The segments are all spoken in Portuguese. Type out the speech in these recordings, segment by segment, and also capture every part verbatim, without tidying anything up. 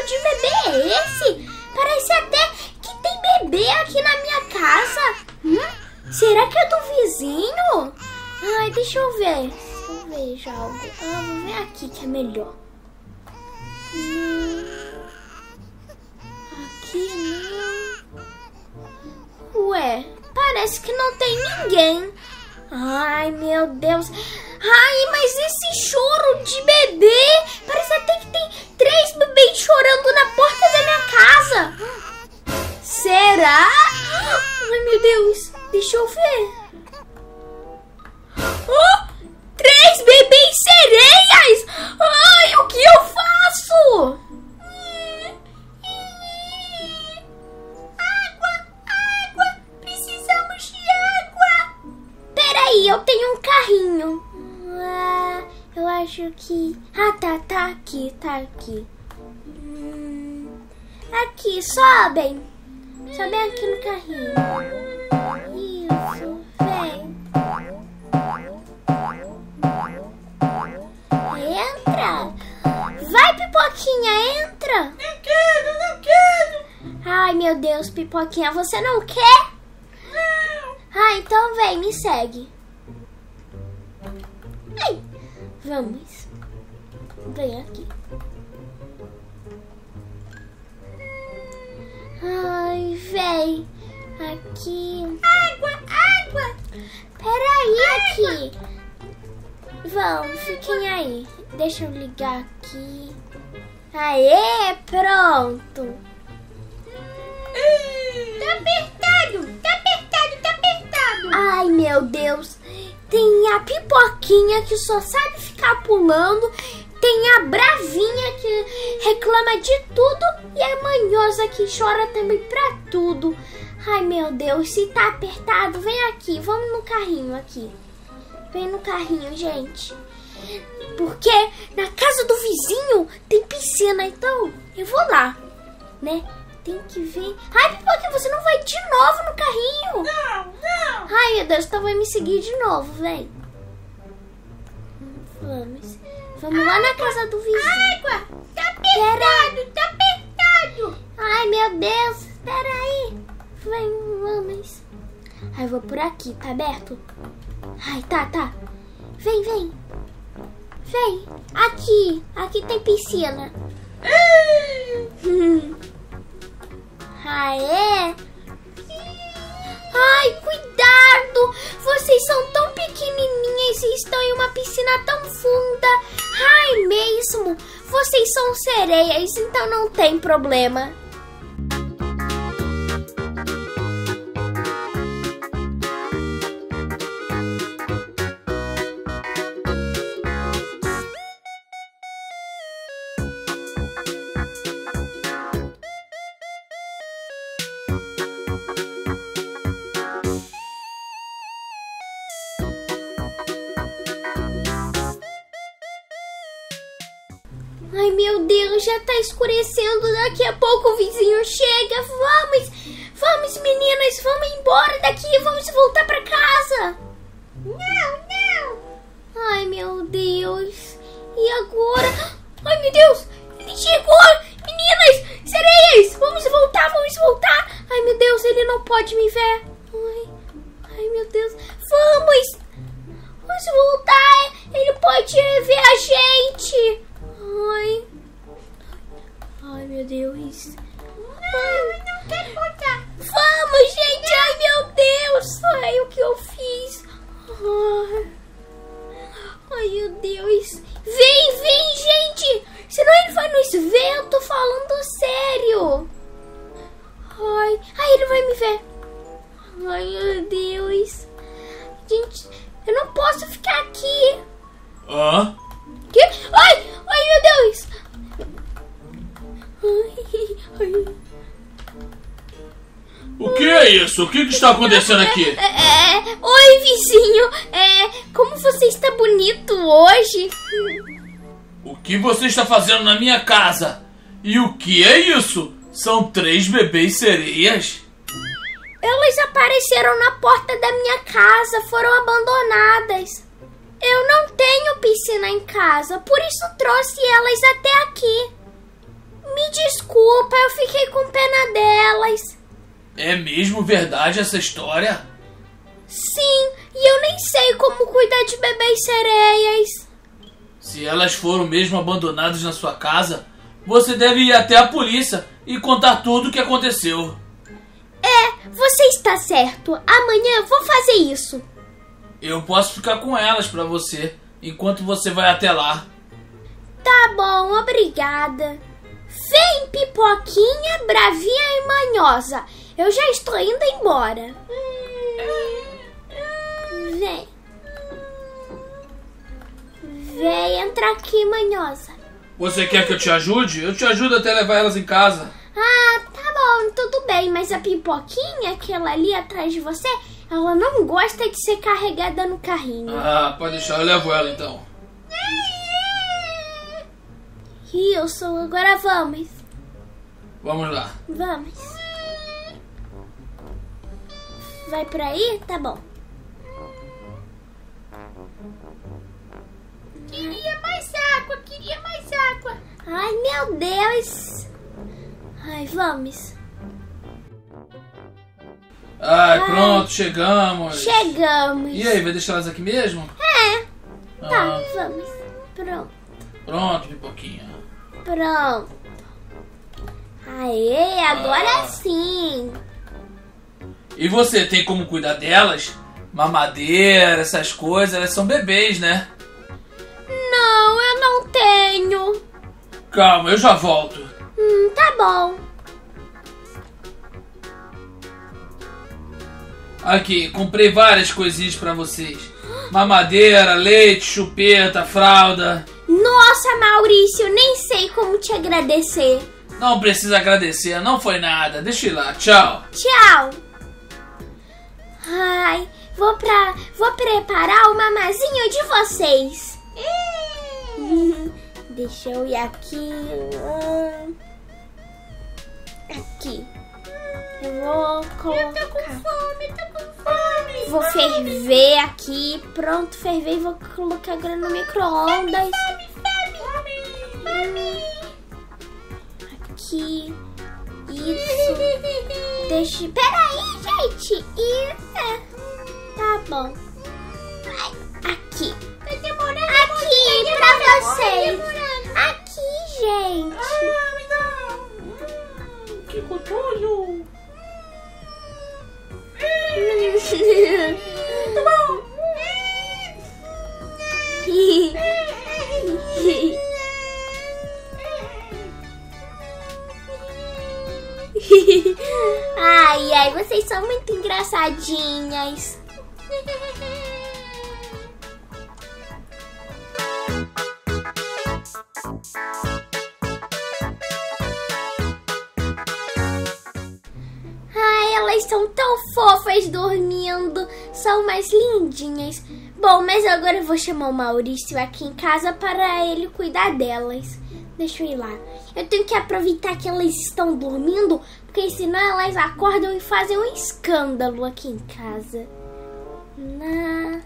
cheiro de bebê é esse? Parece até que tem bebê aqui na minha casa. Hum? Será que é do vizinho? Ai, deixa eu ver. Se eu vejo algo. Ah, vou ver aqui que é melhor. Hum. Aqui não. Ué, parece que não tem ninguém. Ai, meu Deus. Ai, mas esse choro de bebê. Parece até que tem três bebês chorando na porta da minha casa. Será? Ai, meu Deus. Deixa eu ver. Oh, três bebês sereias. Ai, o que eu faço? Água, água. Precisamos de água. Peraí, eu tenho um carrinho. Ah, eu acho que... Ah, tá, tá aqui, tá aqui. Hum, aqui, sobem. Sobem aqui no carrinho. Isso, vem. Entra. Vai, Pipoquinha, entra. Não quero, não quero. Ai, meu Deus, Pipoquinha, você não quer? Não. Ah, então vem, me segue. Ai, vamos. Vem aqui. Ai, vem. Aqui. Água, água. Peraí, aqui. Vamos, fiquem aí. Deixa eu ligar aqui. Aê, pronto. Tá apertado, tá apertado, tá apertado. Ai, meu Deus. Tem a Pipoquinha que só sabe ficar pulando. Tem a Bravinha que reclama de tudo. E a Manhosa que chora também pra tudo. Ai, meu Deus, se tá apertado, vem aqui. Vamos no carrinho aqui. Vem no carrinho, gente. Porque na casa do vizinho tem piscina. Então eu vou lá, né? Tem que ver. Ai, Pipoquinha, você não vai de novo no carrinho? Não, não. Ai, meu Deus, então vai me seguir de novo, vem. Vamos. Vamos lá na casa do vizinho. Água, tá apertado, tá apertado. Ai, meu Deus, espera aí. Vem, vamos. Ai, vou por aqui, tá aberto? Ai, tá, tá. Vem, vem. Vem. Aqui, aqui tem piscina. Aê. Ai, cuidado. Vocês são tão pequenininhas e estão em uma piscina tão funda. Ai, mesmo. Vocês são sereias, então não tem problema. Ai, meu Deus, já tá escurecendo. Daqui a pouco o vizinho chega. Vamos, vamos, meninas, vamos embora daqui. Vamos voltar pra casa. Não, não. Ai, meu Deus. E agora? Ai, meu Deus, ele chegou. Meninas, sereias, vamos voltar, vamos voltar. Ai, meu Deus, ele não pode me ver. Ai, ai meu Deus. Vamos, vamos voltar. Ele pode ver a gente. Ai, ai, meu Deus. Não, eu não quero voltar. Vamos, gente. Ai, meu Deus. Ai, o que eu fiz? Ai, ai, meu Deus. Vem, vem, gente. Senão ele vai nos ver. Eu tô falando sério. Ai, ai, ele vai me ver. Ai, meu Deus. Gente, eu não posso ficar aqui. Hã? Que? Ai, ai, meu Deus. Ai, ai. O que é isso? O que, que está acontecendo aqui? É, é, oi, vizinho. É, como você está bonito hoje. O que você está fazendo na minha casa? E o que é isso? São três bebês sereias? Elas apareceram na porta da minha casa, foram abandonadas. Eu não tenho piscina em casa, por isso trouxe elas até aqui. Me desculpa, eu fiquei com pena delas. É mesmo verdade essa história? Sim, e eu nem sei como cuidar de bebês sereias. Se elas foram mesmo abandonadas na sua casa, você deve ir até a polícia e contar tudo o que aconteceu. É, você está certo. Amanhã vou fazer isso. Eu posso ficar com elas pra você, enquanto você vai até lá. Tá bom, obrigada. Vem, Pipoquinha, bravinha e manhosa. Eu já estou indo embora. Vem. Vem, entra aqui, manhosa. Você quer que eu te ajude? Eu te ajudo até levar elas em casa. Ah, tá bom, tudo bem. Mas a Pipoquinha, aquela ali atrás de você, ela não gosta de ser carregada no carrinho. Ah, pode deixar, eu levo ela então. Wilson, agora vamos. Vamos lá. Vamos. Vai por aí? Tá bom. Queria mais água, queria mais água. Ai, meu Deus. Ai, vamos. Ai, Ai. pronto, chegamos. Chegamos. E aí, vai deixar elas aqui mesmo? É. Tá, Ah, vamos. Pronto. pronto, Pipoquinha. Pronto. Aê, agora Ah. sim. E você tem como cuidar delas? Mamadeira, essas coisas, elas são bebês, né? Não, eu não tenho. Calma, eu já volto. Hum, tá bom. Aqui, comprei várias coisinhas pra vocês. Mamadeira, leite, chupeta, fralda. Nossa, Maurício, nem sei como te agradecer. Não precisa agradecer, não foi nada. Deixa eu ir lá, tchau. Tchau. Ai, vou pra. Vou preparar o mamazinho de vocês. Deixa eu ir aqui. Aqui. Eu vou colocar. Tô com fome, tô com fome. Vou ferver aqui. Pronto, ferver e vou colocar agora no micro-ondas. Fome, fome. Aqui. Isso. Deixa. Peraí, gente. E. É. Tá bom. Ai, aqui. Tá demorando. Aqui tá pra demorando, vocês. tá demorando. Aqui, gente. Ah, me dá. Hum, que gostoso. Tá bom. Ai, ai, vocês são muito engraçadinhas. Ai, elas são tão fofas dormindo, são mais lindinhas. Bom, mas agora eu vou chamar o Maurício aqui em casa para ele cuidar delas. Deixa eu ir lá. Eu tenho que aproveitar que elas estão dormindo, porque senão elas acordam e fazem um escândalo aqui em casa. Na...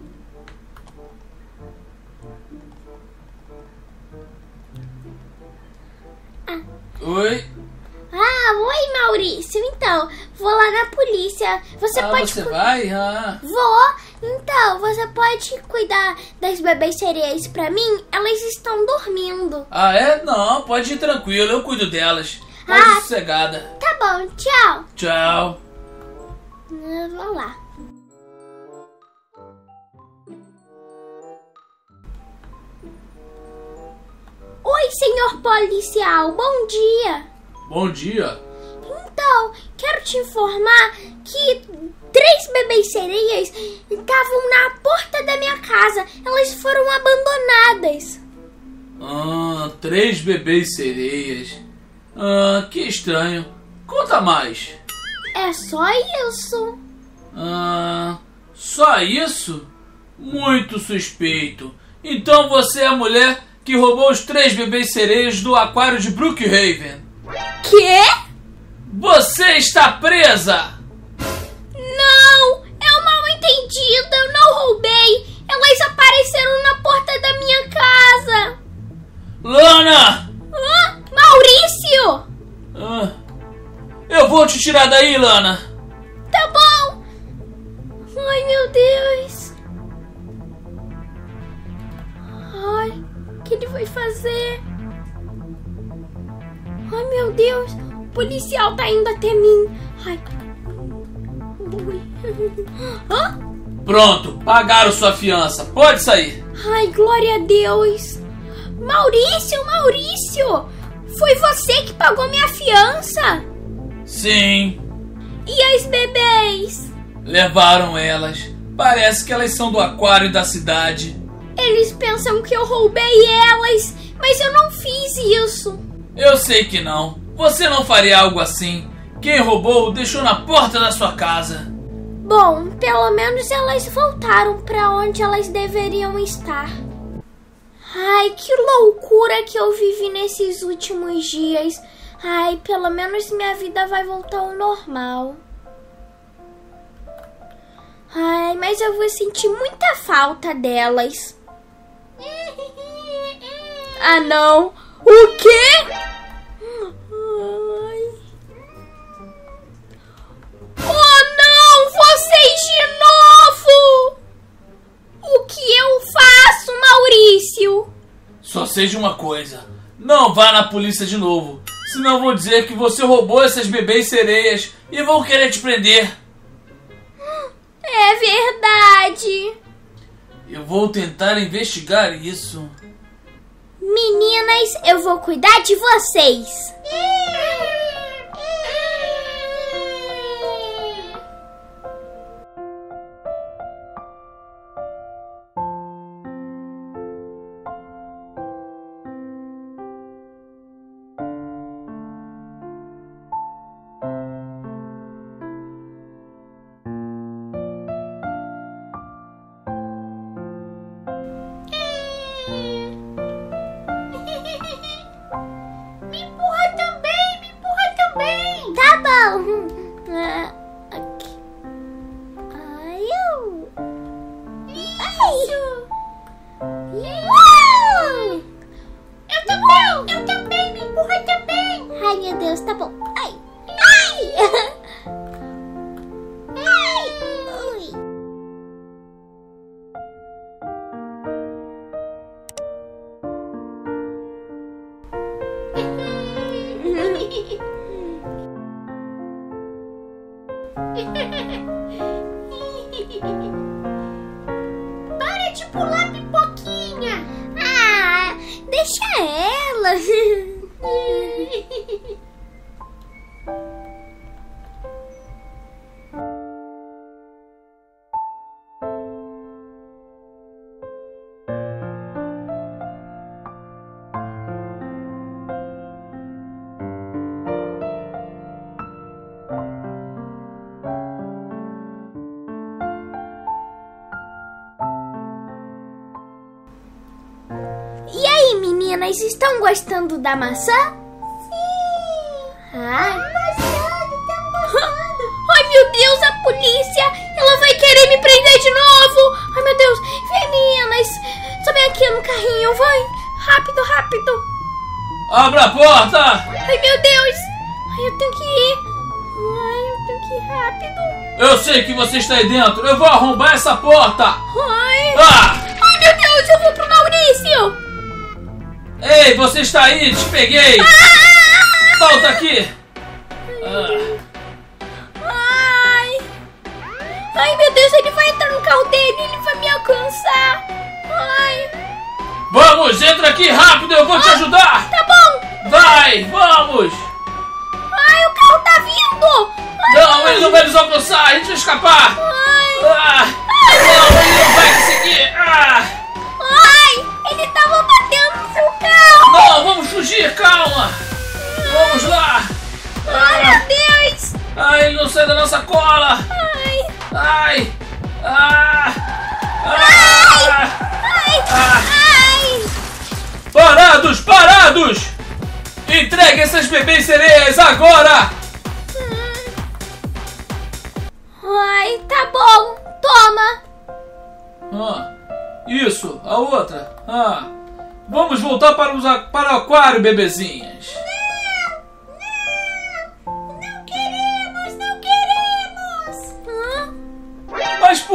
Oi? Ah, oi, Maurício. Então, vou lá na polícia. Você ah, pode... você cu- vai? Ah. Vou. Então, você pode cuidar das bebês sereias pra mim? Elas estão dormindo. ah, é? Não, pode ir tranquilo, eu cuido delas. Pode ir Ah. sossegada. Tá bom, tchau. Tchau. Eu vou lá. Oi, senhor policial. Bom dia. Bom dia. Então, quero te informar que três bebês sereias estavam na porta da minha casa. Elas foram abandonadas. Ah, três bebês sereias. Ah, que estranho. Conta mais. É só isso. Ah, só isso? Muito suspeito. Então você é a mulher que roubou os três bebês sereias do aquário de Brookhaven. Quê? Você está presa! Não, é um mal entendido. Eu não roubei. Elas apareceram na porta da minha casa. Lana! Hã? Maurício? vou te tirar daí, Lana. Tá bom. Ai, meu Deus. Ai, o que ele vai fazer? Ai, meu Deus. O policial tá indo até mim. Ai. Ui. Hã? Pronto, pagaram sua fiança. Pode sair. Ai, glória a Deus. Maurício, Maurício. Foi você que pagou minha fiança? Sim. E as bebês? Levaram elas. Parece que elas são do aquário da cidade. Eles pensam que eu roubei elas, mas eu não fiz isso. Eu sei que não. Você não faria algo assim. Quem roubou deixou na porta da sua casa. Bom, pelo menos elas voltaram para onde elas deveriam estar. Ai, que loucura que eu vivi nesses últimos dias. Ai, pelo menos minha vida vai voltar ao normal. Ai, mas eu vou sentir muita falta delas. Ah, não. O quê? Ai. Oh, não! Vocês de novo! O que eu faço, Maurício? Só sei de uma coisa. Não vá na polícia de novo. Senão vou dizer que você roubou essas bebês sereias e vão querer te prender. É verdade. Eu vou tentar investigar isso. Meninas, eu vou cuidar de vocês. Me empurra também, me empurra também. Tá bom. Ah, aqui. Ai, eu. Isso. Uau! Eu também, eu também, me empurra também. Ai, meu Deus, tá bom. Ai. Ai. Ai. Ui. Para de pular, pipoquinha. Ah, deixa ela. E aí, meninas, estão gostando da maçã? Sim. Ai. Gostando, tão gostando. Ai, meu Deus, a polícia! Ela vai querer me prender de novo! Ai, meu Deus! Vem, meninas! Sobe aqui no carrinho, vai! Rápido, rápido! Abra a porta! Ai, meu Deus! Ai, eu tenho que ir! Ai, eu tenho que ir rápido! Eu sei que você está aí dentro. Eu vou arrombar essa porta! Ai! Ah! Ai, meu Deus! Eu vou pro Maurício! Ei, você está aí? Te peguei! Volta aqui! Ah. Ai! Ai, meu Deus! Ele vai entrar no carro dele! Ele vai me alcançar! Ai! Vamos, entra aqui rápido, eu vou te ajudar! Tá bom! Vai, vamos! Ai, o carro tá vindo! Ai, Não, ele não vai nos alcançar, a gente vai escapar! Ai! Ah, não, ele não vai conseguir! Ah, Ai! Ele tava batendo no seu carro! não, vamos fugir, calma! Vamos lá! Ai, Ah, meu Deus! ah, ele não sai da nossa cola! Ai! Ai! Ah, Ai! ah, Ai! ah. Ai! Parados, parados! Entregue essas bebês sereias agora! Ai, tá bom! Toma! Ah, isso, a outra. Ah, vamos voltar para, os, a- para o aquário, bebezinhas. Não queremos.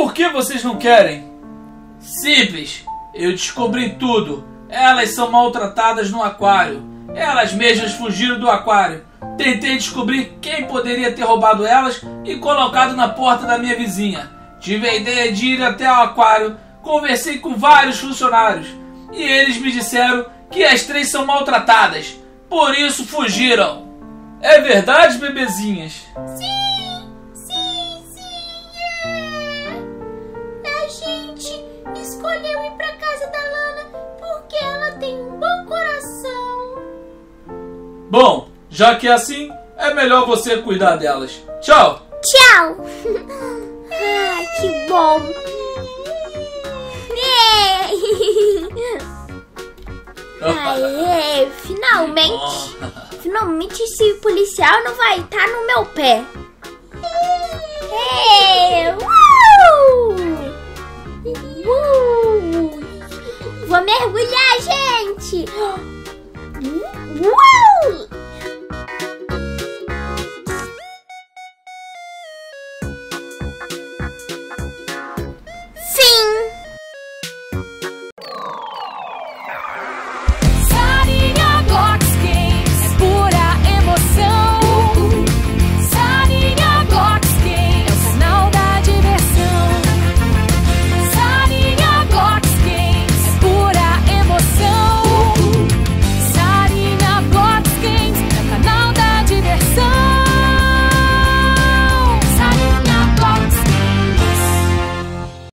por que vocês não querem? Simples. Eu descobri tudo. Elas são maltratadas no aquário. Elas mesmas fugiram do aquário. Tentei descobrir quem poderia ter roubado elas e colocado na porta da minha vizinha. Tive a ideia de ir até o aquário. Conversei com vários funcionários. E eles me disseram que as três são maltratadas. Por isso fugiram. É verdade, bebezinhas? Sim, sim, sim, é. A gente escolheu ir pra casa da Lana porque ela tem um bom coração. Bom, já que é assim, é melhor você cuidar delas. Tchau! Tchau! Ai, que bom! Aê, finalmente! Finalmente esse policial não vai estar no meu pé. Ei, uh! Uh! Vou mergulhar!